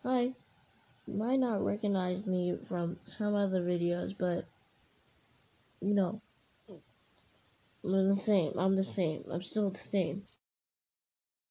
Hi, you might not recognize me from some other videos, but you know, I'm the same. I'm still the same.